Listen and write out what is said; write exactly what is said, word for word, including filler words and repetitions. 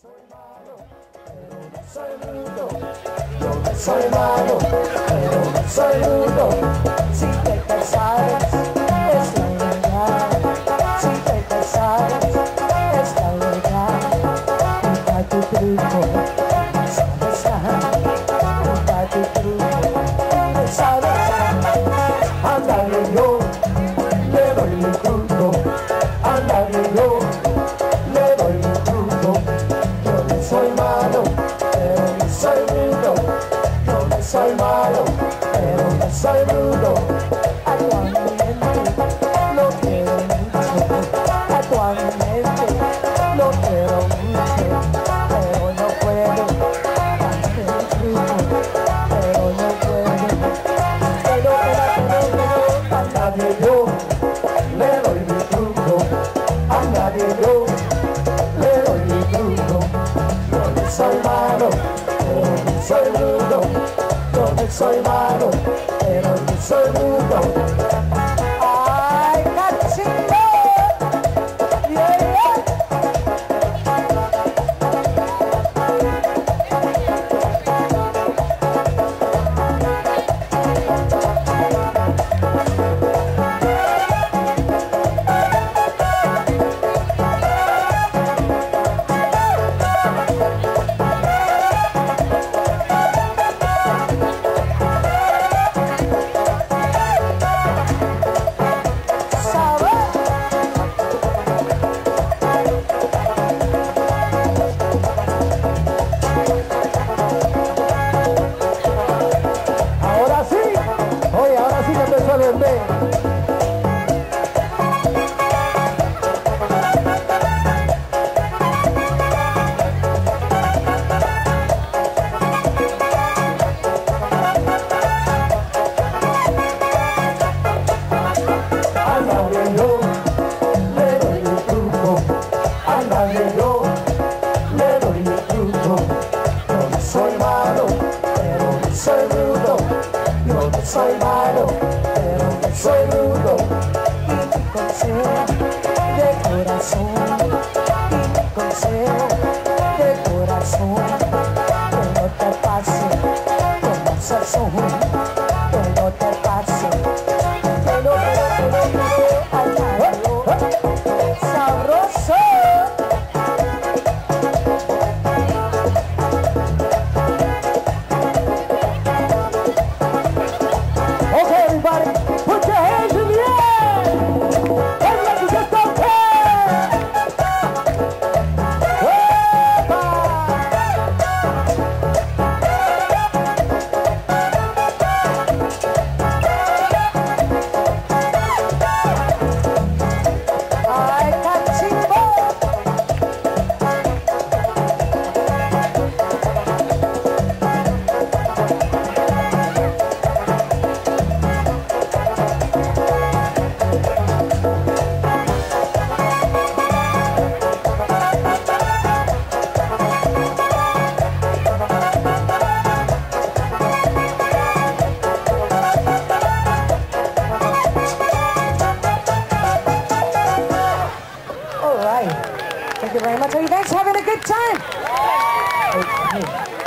soy malo, pero no soy rudo. Yo no soy malo, pero no soy rudo. Si te casaras, es la verdad. Si te casaras, es la verdad. Nunca tu truco, sabes nada. Nunca tu truco, sabes nada. Ándale yo, le doy mi truco. Ándale yo, le doy mi truco. Yo no soy malo, pero no soy rudo. Yo no soy malo, pero no soy rudo. Actualmente lo quiero mucho. Actualmente lo quiero mucho. Pero no puedo darte el truco. Pero no puedo. Pero, pero, pero, pero, a nadie yo le doy mi truco. A nadie yo le doy mi truco. Yo no soy malo, pero no soy rudo. Yo no soy malo, pero no soy rudo. ¡Ay, cachimbo! ¡Yeah, yeah! Soy malo, pero no soy rudo. Y mi consejo de corazón, y mi consejo de corazón, que no te pase con el sazón, que no te pase, que no, que no, que no, que no, ay, ay, sabroso. Put your hands in the air! And let's just go Ay, cachimbo! Thank you very much. Are you guys having a good time? Okay.